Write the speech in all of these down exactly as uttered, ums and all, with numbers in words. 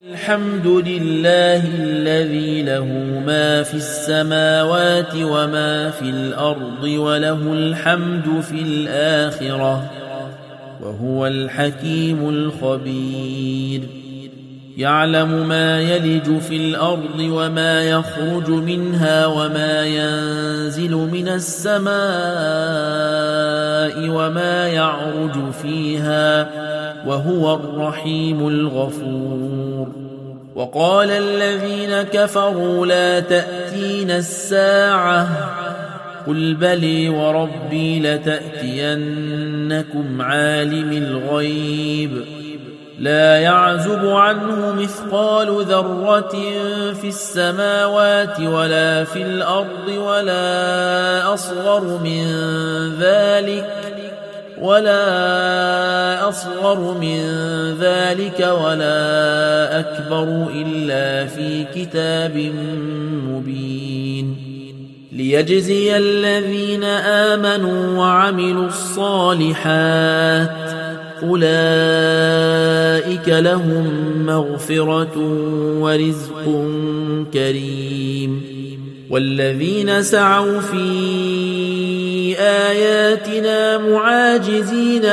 الحمد لله الذي له ما في السماوات وما في الأرض وله الحمد في الآخرة وهو الحكيم الخبير. يعلم ما يلج في الأرض وما يخرج منها وما ينزل من السماء وما يعرج فيها وهو الرحيم الغفور. وقال الذين كفروا لا تأتينا الساعة قل بلي وربي لتأتينكم عالم الغيب لا يعزب عنه مثقال ذرة في السماوات ولا في الأرض ولا أصغر من ذلك ولا أصغر من ذلك ولا أكبر إلا في كتاب مبين ليجزي الذين آمنوا وعملوا الصالحات أولئك لهم مغفرة ورزق كريم. والذين سعوا في آياتنا معاجزين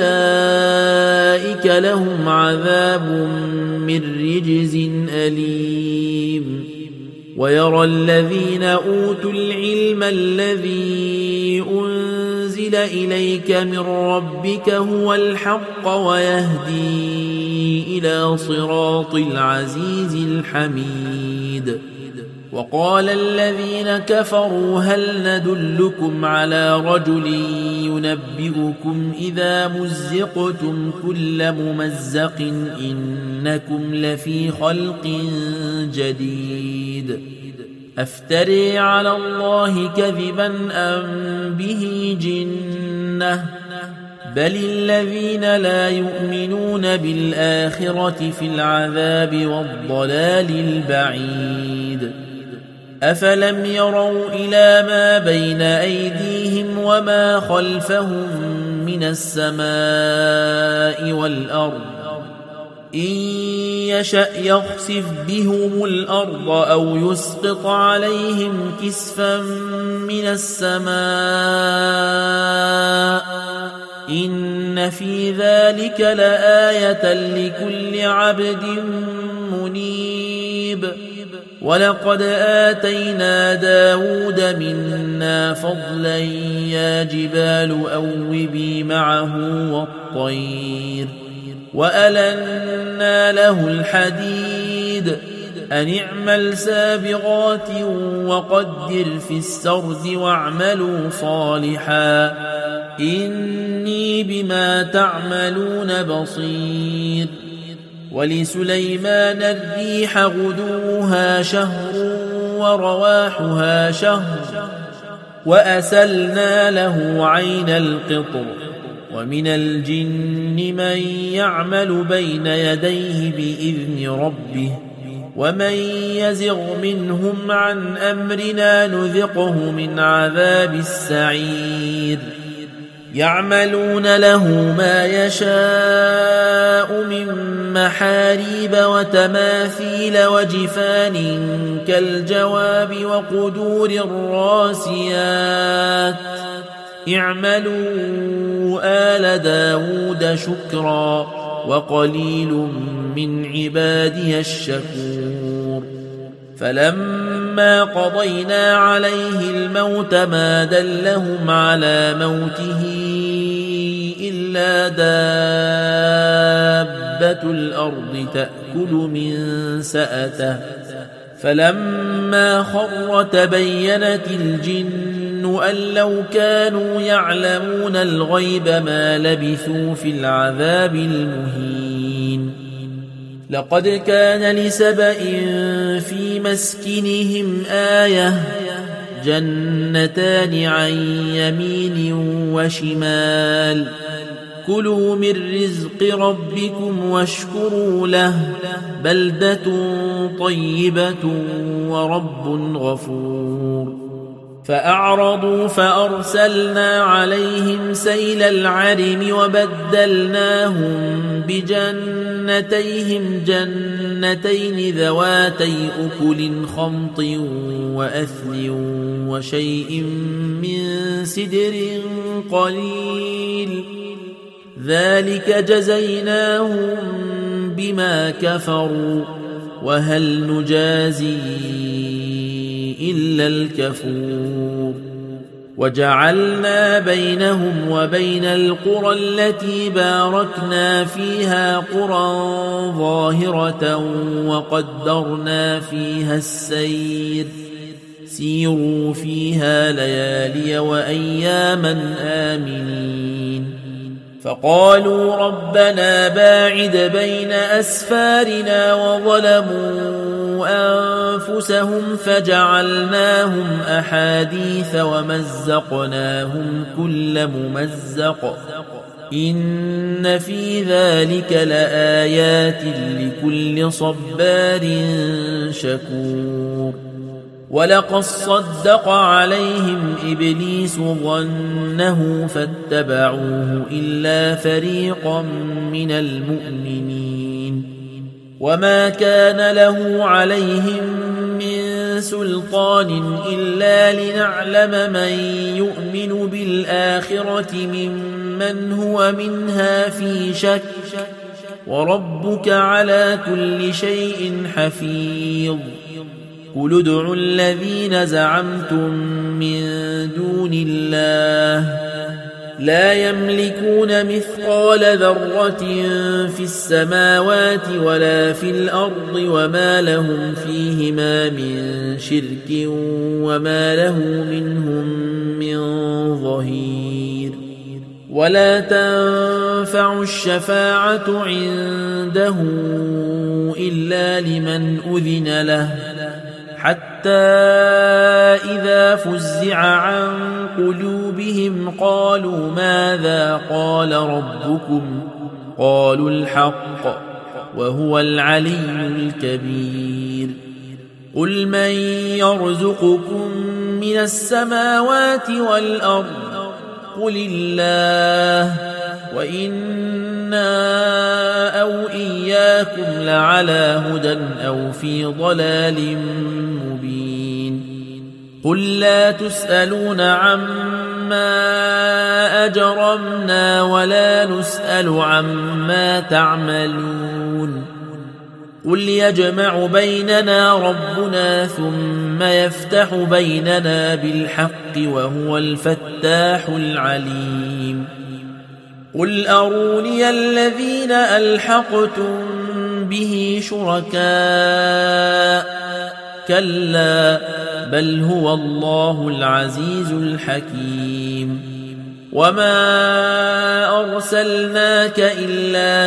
أولئك لهم عذاب من رجز أليم. ويرى الذين أوتوا العلم الذي أنزل إليك من ربك هو الحق ويهدي إلى صراط العزيز الحميد. وقال الذين كفروا هل ندلكم على رجل ينبئكم إذا مزقتم كل ممزق إنكم لفي خلق جديد أفتري على الله كذبا أم به جنة بل الذين لا يؤمنون بالآخرة في العذاب والضلال البعيد. أفلم يروا إلى ما بين أيديهم وما خلفهم من السماء والأرض إن يشأ يخسف بهم الأرض أو يسقط عليهم كسفا من السماء إن في ذلك لآية لكل عبد منيب. ولقد آتينا داود منا فضلا يا جبال أوبي معه والطير وألنا له الحديد أن اعمل سابغات وقدر في السرد واعملوا صالحا إني بما تعملون بصير. ولسليمان الريح غدوها شهر ورواحها شهر وأسلنا له عين القطر ومن الجن من يعمل بين يديه بإذن ربه ومن يزغ منهم عن أمرنا نذقه من عذاب السعير. يعملون له ما يشاء من محاريب وتماثيل وجفان كالجواب وقدور الراسيات اعملوا آل داود شكرا وقليل من عبادي الشكور. فلما قضينا عليه الموت ما دلهم على موته إلا دابة الأرض تأكل من سأته فلما خر تبينت الجن أن لو كانوا يعلمون الغيب ما لبثوا في العذاب المهين. لقد كان لسبإ في مسكنهم آية جنتان عن يمين وشمال كلوا من رزق ربكم واشكروا له بلدة طيبة ورب غفور. فأعرضوا فأرسلنا عليهم سيل العرم وبدلناهم بجنتيهم جنتين ذواتي أكل خمط وأثل وشيء من سدر قليل ذلك جزيناهم بما كفروا وهل نجازي إلا الكفور وجعلنا بينهم وبين القرى التي باركنا فيها قرى ظاهرة وقدرنا فيها السير سيروا فيها ليالي وأياما آمنين فقالوا ربنا باعد بين أسفارنا وظلموا أنفسهم فجعلناهم أحاديث ومزقناهم كل ممزق إن في ذلك لآيات لكل صبار شكور ولقد صدق عليهم إبليس ظنه فاتبعوه إلا فريقا من المؤمنين وما كان له عليهم من سلطان إلا لنعلم من يؤمن بالآخرة ممن هو منها في شك وربك على كل شيء حفيظ قل ادعوا الذين زعمتم من دون الله لا يملكون مثقال ذرة في السماوات ولا في الأرض وما لهم فيهما من شرك وما له منهم من ظهير ولا تنفع الشفاعة عنده إلا لمن أذن له حتى إذا فزع عن قلوبهم قالوا ماذا قال ربكم قالوا الحق وهو العلي الكبير قل من يرزقكم من السماوات والأرض قل الله وإنا أو إياكم لعلى هدى أو في ضلال مبين قل لا تسألون عما أجرمنا ولا نسأل عما تعملون قل يجمع بيننا ربنا ثم يفتح بيننا بالحق وهو الفتاح العليم قل أروني الذين ألحقتم به شركاء كلا بل هو الله العزيز الحكيم وما أرسلناك إلا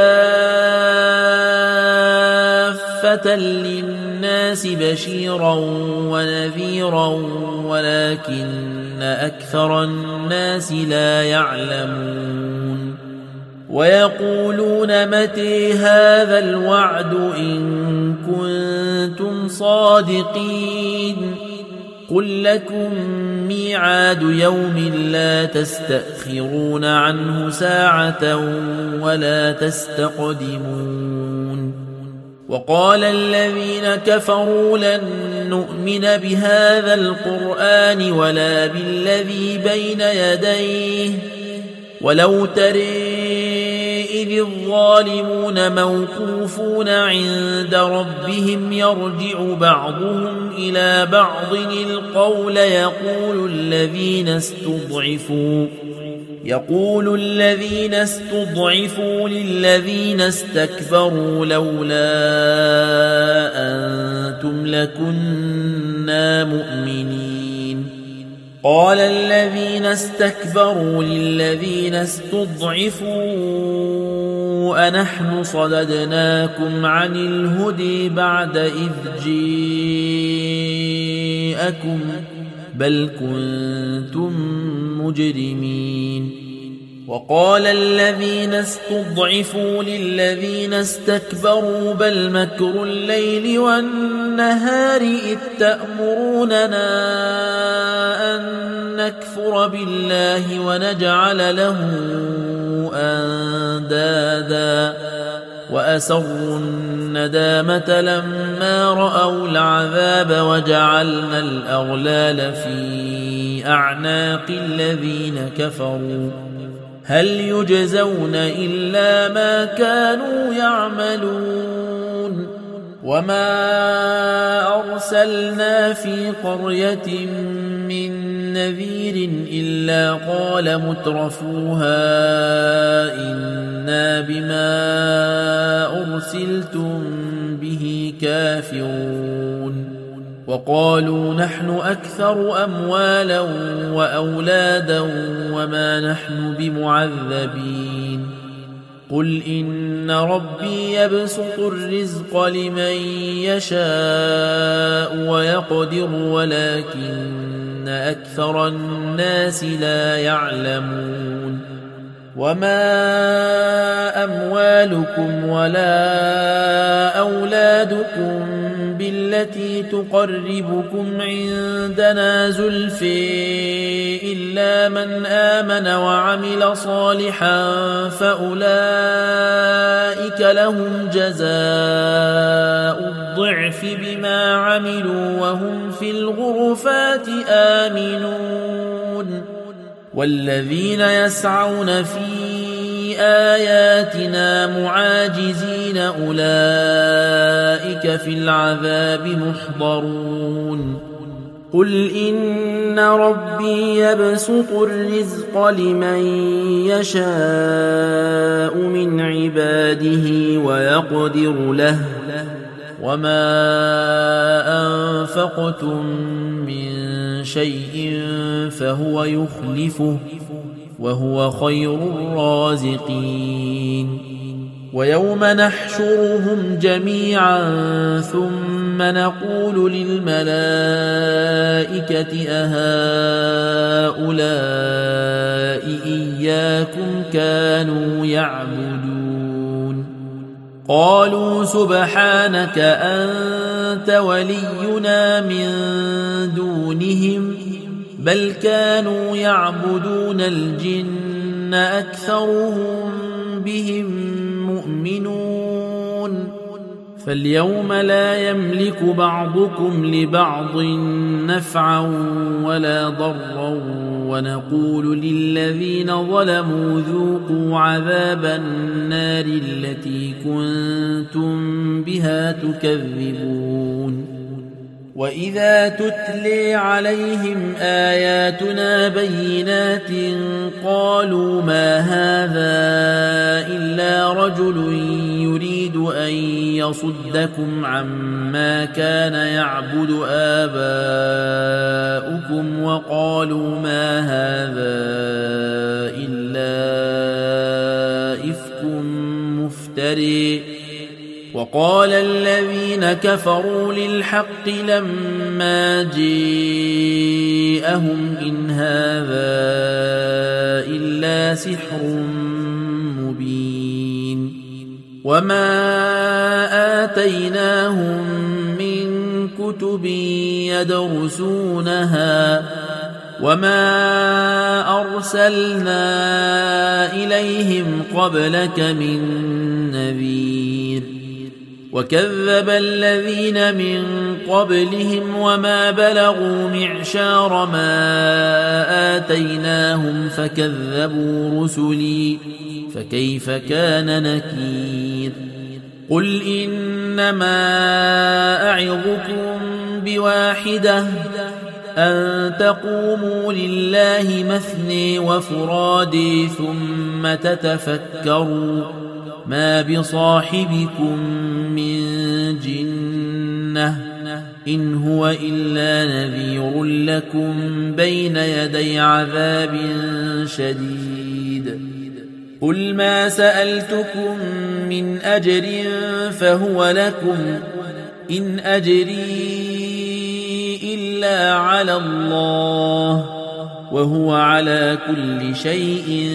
كافة للناس بشيرا ونذيرا ولكن أكثر الناس لا يعلمون ويقولون متى هذا الوعد إن كنتم صادقين قل لكم ميعاد يوم لا تستأخرون عنه ساعة ولا تستقدمون وقال الذين كفروا لن نؤمن بهذا القرآن ولا بالذي بين يديه ولو ترى إذ الظالمون موقوفون عند ربهم يرجع بعضهم إلى بعض القول يقول الذين استضعفوا يقول الذين استضعفوا للذين استكبروا لولا أنتم لكنا مؤمنين قال الذين استكبروا للذين استضعفوا أنحن صددناكم عن الهدى بعد إذ جاءكم بل كنتم مجرمين وقال الذين استضعفوا للذين استكبروا بل مكر الليل والنهار إذ تأمروننا أن نكفر بالله ونجعل له أندادا وأسروا الندامة لما رأوا العذاب وجعلنا الأغلال في أعناق الذين كفروا هل يجزون إلا ما كانوا يعملون وما أرسلنا في قرية من نذير إلا قال مترفوها إنا بما أرسلتم به كافرون وقالوا نحن أكثر أموالا وأولادا وما نحن بمعذبين قل إن ربي يبسط الرزق لمن يشاء ويقدر ولكن أكثر الناس لا يعلمون وما أموالكم ولا أولادكم بالتي تقربكم عندنا زلفي إلا من آمن وعمل صالحا فأولئك لهم جزاء الضعف بما عملوا وهم في الغرفات آمنون والذين يسعون في آياتنا معاجزين أولئك في العذاب محضرون قل إن ربي يبسط الرزق لمن يشاء من عباده ويقدر له وما أنفقتم من شيء فهو يخلفه وهو خير الرازقين ويوم نحشرهم جميعا ثم نقول للملائكة أهؤلاء إياكم كانوا يعبدون قالوا سبحانك أنت ولينا من دونهم بل كانوا يعبدون الجن أكثرهم بهم مؤمنون فاليوم لا يملك بعضكم لبعض نفعا ولا ضرا ونقول للذين ظلموا ذوقوا عذاب النار التي كنتم بها تكذبون وإذا تتلي عليهم آياتنا بينات قالوا ما هذا إلا رجل يريد أن يصدكم عما كان يعبد آباؤكم وقالوا ما هذا إلا إفك مفتري وقال الذين كفروا للحق لما جاءهم إن هذا إلا سحر مبين وما آتيناهم من كتب يدرسونها وما أرسلنا إليهم قبلك من نذير وكذب الذين من قبلهم وما بلغوا معشار ما آتيناهم فكذبوا رسلي فكيف كان نكير قل إنما أعظكم بواحدة أن تقوموا لله مثني وفرادي ثم تتفكروا ما بصاحبكم من جنة إن هو إلا نذير لكم بين يدي عذاب شديد قل ما سألتكم من أجر فهو لكم إن أجري إلا على الله وهو على كل شيء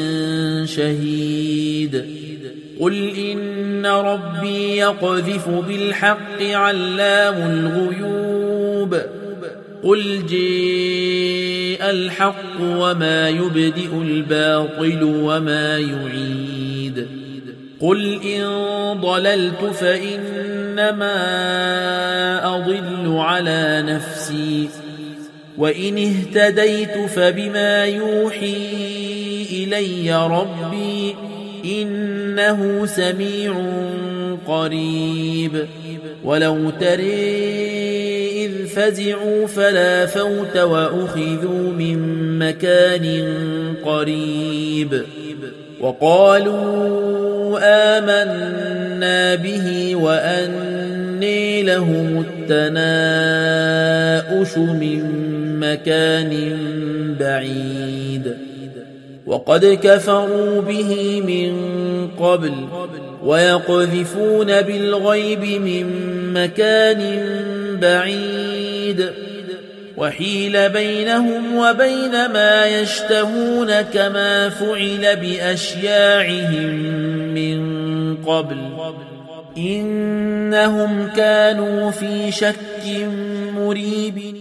شهيد قل إن ربي يقذف بالحق علام الغيوب قل جاء الحق وما يبدئ الباطل وما يعيد قل إن ضللت فإنما أضل على نفسي وإن اهتديت فبما يوحي إلي ربي إنه سميع قريب ولو ترى إذ فزعوا فلا فوت وأخذوا من مكان قريب وقالوا آمنا به وأني لهم التناؤش من مكان بعيد وقد كفروا به من قبل ويقذفون بالغيب من مكان بعيد وحيل بينهم وبين ما يشتهون كما فعل بأشياعهم من قبل إنهم كانوا في شك مريب